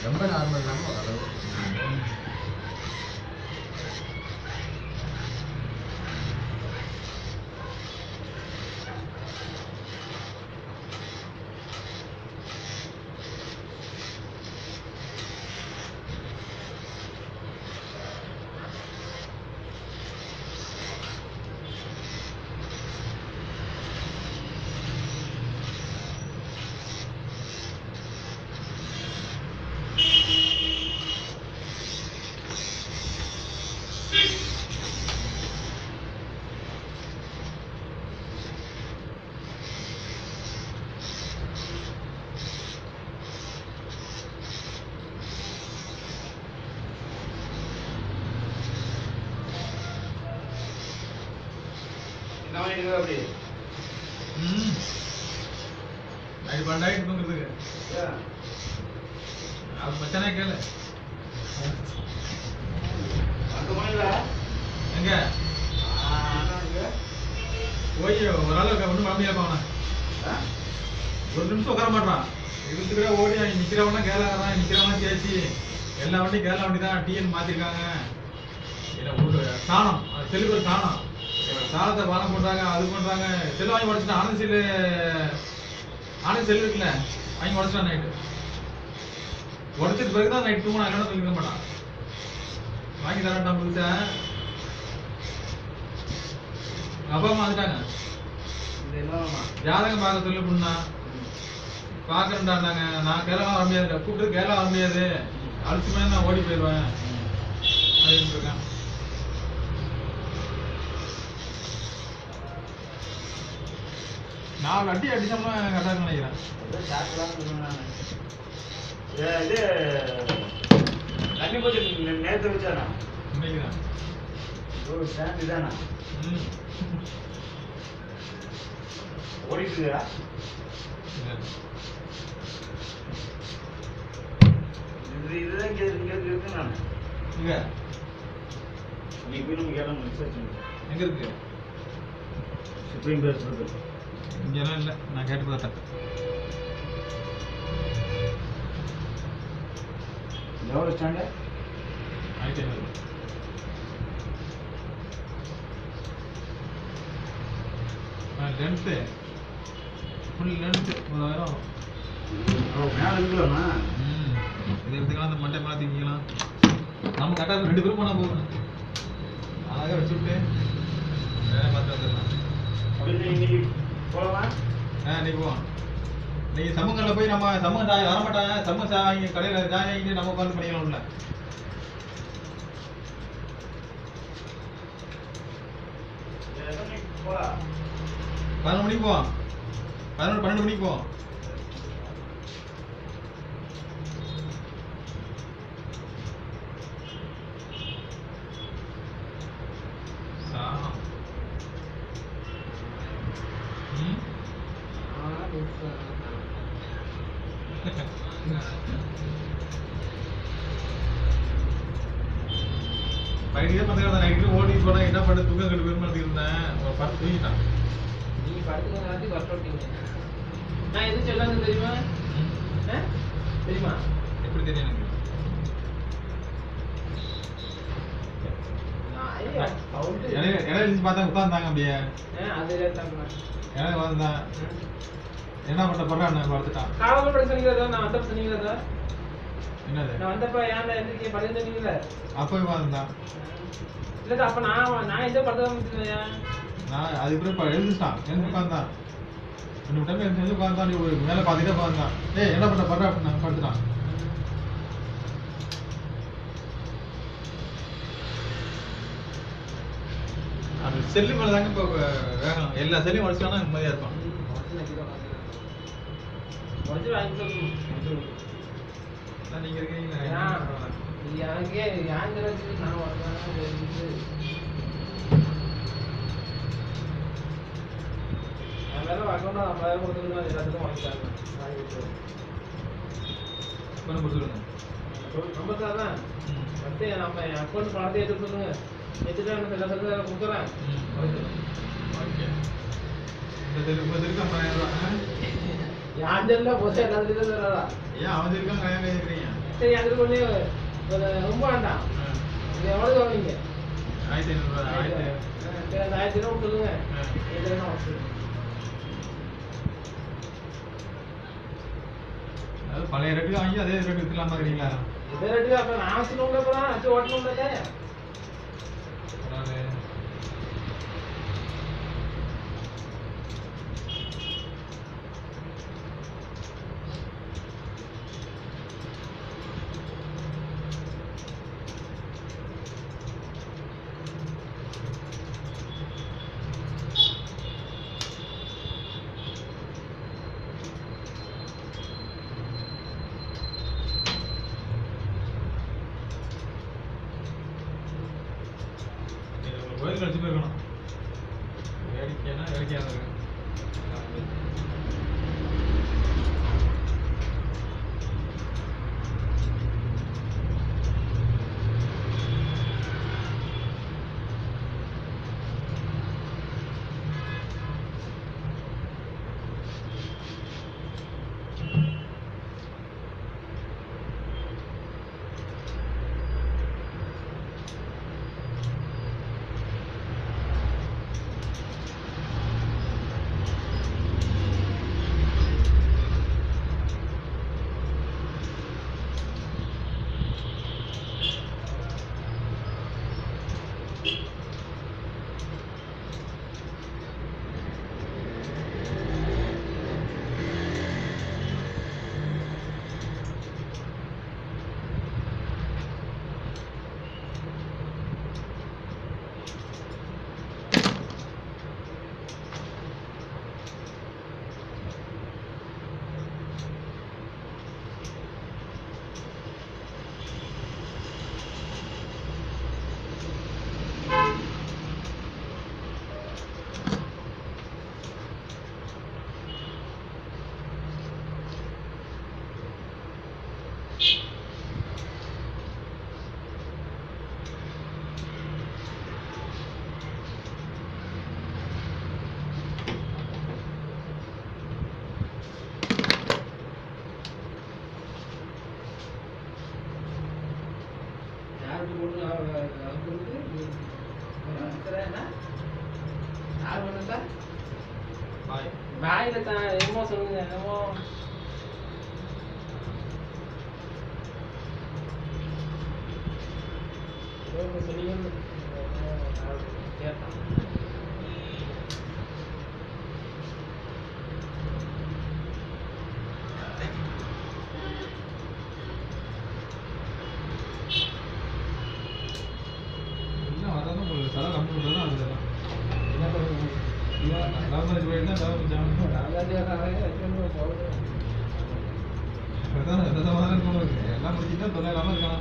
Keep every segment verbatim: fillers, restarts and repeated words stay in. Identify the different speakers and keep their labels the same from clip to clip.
Speaker 1: ரொம்ப நார்மல் இல்லாமல் ஓரளவு.
Speaker 2: அப்படி
Speaker 1: ம் நைட் பன்னெண்டாயிரம் தூங்குறதுக்கு அது மச்சானே கேளு. எங்க போய் ஒரு ஆள் ஒன்றும் மாமியா இருப்பான். ஒரு நிமிஷம் உட்கார மாட்டான். இழுத்துக்கிற ஓடி நிற்கிறவனா கேரளா நிற்கிறவனா கேசி எல்லா வண்டியும் கேரளா வண்டி தான் டிஎன் மாற்றிருக்காங்க. சாணம் செல்லுக்கு சாணம் சாணத்தை பானம் பண்ணுறாங்க அது பண்ணுறாங்க. செல்லு வாங்கி உடச்சிட்டான். ஆனந்த் செல்லு ஆனந்த் செல்லு இருக்குல்ல வாங்கி உடச்சிட்டான். நைட்டு உடச்சிட்டு பிறகு தான் நைட் தூங்கினா இல்லைன்னா தூங்கிக்க மாட்டான். வாங்கி தரட்டான் புதுசா. அப்பா அம்மா வந்துட்டாங்க. ஜாதகம் பார்க்க சொல்லு பொண்ணா பார்க்கறேன்டாங்க. நான் கேரளா வர முடியாது கூப்பிட்டு கேரளா வர முடியாது அழைச்சி மேலே நான் ஓடி போயிடுவேன் அப்படின்னு இருக்கேன். நாலு அடி அடிச்சோம்னா கரெக்டாக நினைக்கிறேன்.
Speaker 2: இது தண்ணி போச்சு நேரத்தை வச்சானா
Speaker 1: இன்னைக்கு தான்
Speaker 2: ஒரு ஸ்டாண்ட் இதானா ஓடிட்டுதா இது இதுதான் இங்கே இங்கே இருக்கு. நான்
Speaker 1: இங்க
Speaker 2: நீ போய் நம்ம கேட்டாங்க ரிசர்ச்
Speaker 1: எங்க இருக்கு
Speaker 2: சுப்ரீம் பேசுறது
Speaker 1: இங்கெல்லாம் இல்லை. நான் கேட்டு பார்த்தேன்.
Speaker 2: எவ்வளோ ஸ்டாண்டு
Speaker 1: ஆயிரத்தி ஐநூறு லென்த்து ஃபுல் லென்த்து மூவாயிரம்
Speaker 2: மேலே இருக்குல்லண்ணா.
Speaker 1: ம் இதை எடுத்துக்கலாம். அந்த மண்டை மேலே தூக்கிக்கலாம். நம்ம கரெக்டாக ரெண்டு பேரும் போனால் போதும். அழகாக வச்சு விட்டு வேலை பார்த்து வந்துடலாம்.
Speaker 2: அப்படின்னு இன்னைக்கு போகலாமா?
Speaker 1: ஆ நீ போவோம். நீங்கள் சமூகங்களில் போய் நம்ம சமூகம் சாய் வரமாட்டாங்க. சமூக சாய் வாங்கி கடையில் சாய் வாங்கிட்டு நம்ம உட்காந்து பண்ணிக்கலாம். உள்ள பதினொன்று மணிக்கு போவோம். பதினொன்று பன்னெண்டு மணிக்கு போவோம். பையனுக்கே பத்து நைட்டு ஓடி போனா என்ன பண்ண தூக்கம் கட்டு பெருமாள் இருந்தேன். பத்து தூங்கிட்டான்.
Speaker 3: நீ படுத்துக்க நேரத்துக்கு ஒர்க் அவுட்டிங்க. நான் எதுவும் சொல்லாங்க தெரியுமா? தெரியுமா?
Speaker 1: எப்படி தெரியும் எனக்கு? இடையில பார்த்தா உட்கார்ந்தாங்க அப்படியே. இடையில வந்தான் என்ன பண்ண போறான் பார்த்துட்டான்.
Speaker 3: காவல் படி சொன்னீங்களா? நான் வந்தப்ப சொன்னீங்களா?
Speaker 1: என்னது
Speaker 3: நான் வந்தப்ப ஏன்டா எந்திரிக்க படி சொன்னீங்களா?
Speaker 1: அப்பவே வந்தான்.
Speaker 3: இல்ல அப்ப நான் நான் எந்த படுத்த முடியலையா?
Speaker 1: நான் அதுக்கு அப்புறம் எழுந்துட்டான். எழுந்து உட்கார்ந்தான். ரெண்டு டைம் எழுந்து உட்கார்ந்தான். நீ மேலே பார்த்துட்டே உட்கார்ந்தான். ஏய் என்ன பண்ண படுறா அப்படின்னு படுத்துட்டான். அது செல்லு மேலே தாங்க இப்போ வேகம். எல்லா செல்லையும் உடச்சிட்டானா நிம்மதியாக இருப்பான். நீங்க இருக்கீங்க
Speaker 3: எனக்கே ஏன் தெரிஞ்சு நான் எல்லாரும் அக்கௌண்ட் ஐம்பதாயிரம் கொடுத்துருந்தோம். எல்லாத்துக்கும் வாங்கிட்டாங்க.
Speaker 1: கொஞ்சம் கொடுத்துருங்க.
Speaker 3: ஐம்பத்தாறு தான் ஃபஸ்ட்டு நம்ம என் அக்கௌண்ட் பணத்தை எடுத்து சொல்லுங்க. எடுத்துட்டு எனக்கு எல்லா சர்வீஸும் கொடுத்துறேன்.
Speaker 1: ஓகே இந்த தெரு இப்போ தெருக்கு ஐம்பதாயிரம் ரூபா.
Speaker 3: யான் தெரியல போச்சு எல்லாத்துலேயும் தராதா?
Speaker 1: ஏன் அவன் இருக்கான் கல்யாணம் கேட்குறீங்க?
Speaker 3: சரி அதுக்கு ஒண்ணு ஒரு ரொம்ப வேண்டாம். நீங்க எவ்வளவு வாங்குவீங்க?
Speaker 1: ஆயிரத்தி ஐநூறு ஆயிரத்தி
Speaker 3: சரி அந்த ஆயிரத்தி ஐநூறு சொல்லுங்க. எதுனா
Speaker 1: அதாவது பழைய ரேட்டுக்கு வாங்கி அதே ரேட்டு விற்கலாமா இருக்கிறீங்களா?
Speaker 3: இதே ரேட்டுக்கு அப்ப நான் வச்சுக்கணும்ல அப்புறம் வச்சு ஓட்டணும்ல.
Speaker 1: அதாவது கோயில் கழிச்சு போயிருக்கணும். வேடிக்கைன்னா வேடிக்கையாக இருக்கு. பாய்
Speaker 3: பாயில தான் என்னமோ சொல்லுங்க என்னமோ சொன்னீங்க கேட்டான்.
Speaker 1: என்ன வராதான் உங்களுக்கு செலவு கம்மி பண்ணுறதும் அதுதான்.
Speaker 3: என்ன பண்ணுங்க
Speaker 1: லவ் மேரேஜ் போயிருந்தா லவ் ஜாமீன் அதான் எந்த சமாதானம் போடுறது எல்லாம் முடிச்சுட்டா தொல்லை இல்லாமல் இருக்கலாம்.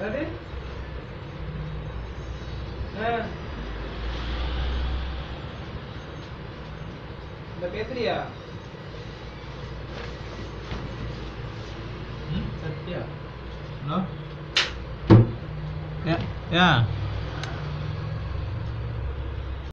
Speaker 3: அது ஆ. இந்த பேசுறியா
Speaker 1: சத்யா ஹலோ ஏ